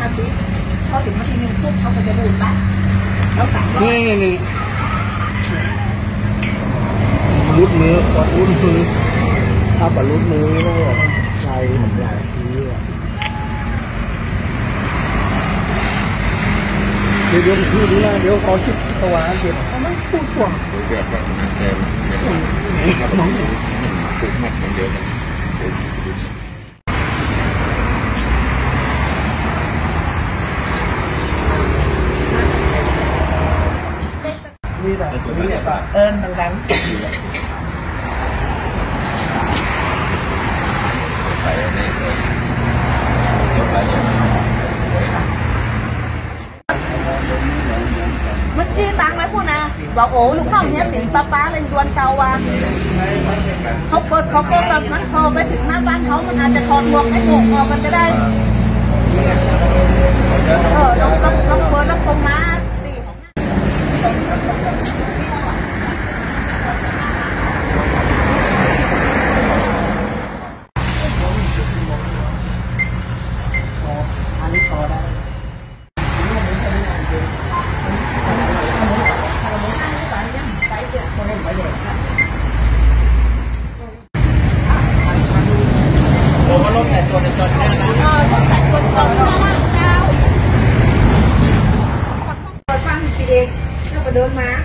สิพอถึงนาทีหนึ่งปุ๊บเขาก็จะดูดไปแล้วสั่งนี่รูดมือขอรูดมือถ้าแบบรูดมือก็ใช้เหมือนอย่างที่เดี๋ยวพี่ดูนะเดี๋ยวขอคิดตัวเก็บไม่พูดถ่วงเกี่ยวกับงานเต็มน้องปลูกมัดมันเยอะนี่แหละนี่แหละดังใส่ในจบไปเลยมันจี้ตังไหมพวกนะบอกโอ้ลูกข้าวเนี้ยตีป้าเป็นดวนเกาวาเขาเปิดแบบมันพอไปถึงหน้าบ้านเขามันอาจจะถอดหมวกให้หมวกออกมันจะได้ลองเปิดแล้วส่งมาตีอันนี้พอได้ผมว่ารถใส่ตัวในจอดแน่แล้วรถใส่ตัวจอดแน่แล้วเจ้าเปิดฟังปีเองแล้วก็เดินมา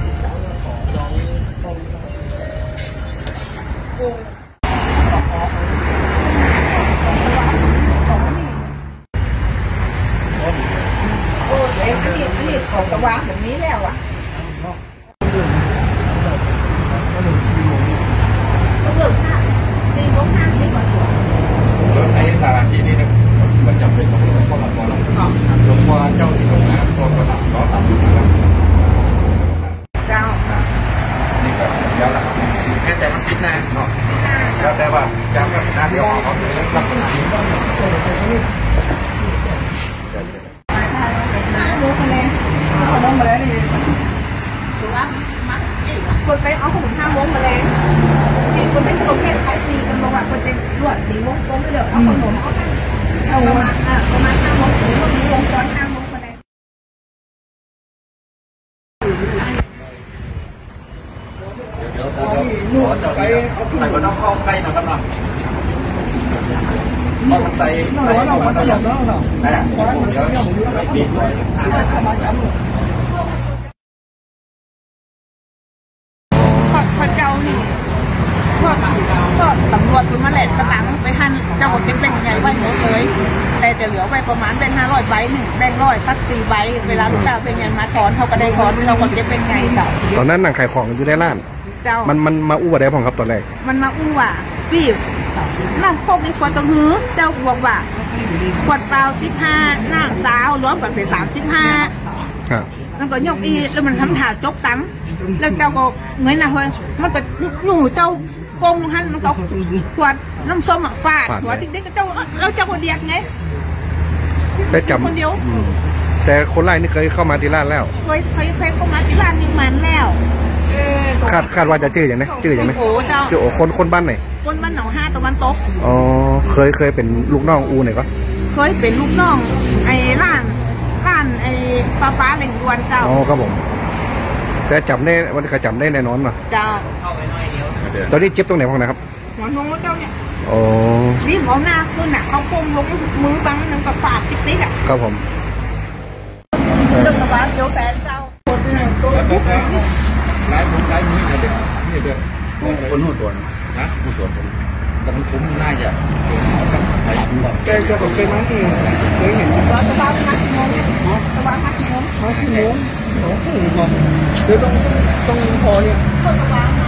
โอ้เอ็มนี่ของตะวันแบบนี้แล้วอ่ะต้องเลิกห้าตีโมงห้าตีก่อนรถในสถานที่นี้มันจำเป็นต้องมีข้อหลักข้อหลักหลวงพ่อเจ้าที่ตรงนั้นตัวกระดับล้อสามจุดนะครับเจ้านี่ก็แล้วละแค่แต่มันคิดนะเนาะแล้วแต่ว่าจำกับน้าเดียวเขาเป็นลักษณะนี้รู้มาเลยน้องมาแล้วนี่ถูกไหมคนไปเอาขนม5 โมงมาเลยนี่คนเป็นคนแค่ขาย4 คนบอกว่าคนเป็นรวด4 โมงก็ไม่เดือดเอาขนมเอาประมาณ5 โมงถึงวงจร5 โมงมาเลยเดี๋ยวขอเจ้าไปใส่บนน้องคลองไก่นะครับน้องเพราะมันใส่ของมันต้องอย่างนั้นนะเดี๋ยวใส่ปีกไว้พระเจ้านี่พวกตำรวจคุณมาแหลกสตังค์ไปหั่นเจ้าของเป็นยังไงไว้หมดเลยแต่จะเหลือไว้ประมาณเป็น500 ใบ1แบงค์100สัก4 ใบเวลาลูกค้าเป็นไงมาถอนเขาก็ได้ถอนเราก็จะเป็นไงเจ้าตอนนั้นนั่งขายของอยู่ในร้านเจ้ามันมาอู้อะไรผมครับตอนแรกมันมาอู้ว่าพี่น้ำโคกในขวดตรงหื้อเจ้าบอกว่าขวดเปล่า15น้ำสาวรวมกันเป็น35 ครับมันก็ยกอีแล้วมันทำถาจกตังแล้วเจ้าก็เงยหน้าเฮ้ยมันก็หนูเจ้ากงหันมันก็ขวดน้ำส้มฟาดหัวติ๊กๆเจ้าแล้วเจ้าก็เดียกไงแต่จำคนเดียวแต่คนไล่นี่เคยเข้ามาที่ร้านแล้วเคยเข้ามาที่ร้านนี้มันแล้วคาดว่าจะจื้ออย่างไรจื้ออย่างไรโอ้เจ้าจื้อโอ้คนบ้านไหนคนบ้านหนอง5 ตะวันตกอ๋อเคยเป็นลูกน้องอูไหนก็เคยเป็นลูกน้องไอ้ร้านไอ้ป้าเหล่งดวนเจ้าอ๋อครับผมแต่จำได้วันนี้จำได้แน่นอนมาเจ้าตอนนี้เจ็บตรงไหนบ้างนะครับหัวโน้เจ้าเนี่ยอ๋อนี่หมอหน้าขึ้นอ่ะเขาก้มลงมือบังนึงกับฝาดติ๊กอ่ะครับผมเรื่องกับว่าเดี๋ยวแฟนเจ้าคนเนี่ยตัวปุ๊บไล่มือเนี่ยเด็กนี่เด็กคนหูตัวนะหูตัวแต่มันคุ้มน่าจะแกจะบอกแกมั้งที่เคยเห็นตะวันพักโมงตะวันพักโมงโอ้โหเดี๋ยวต้องพอเนี่ย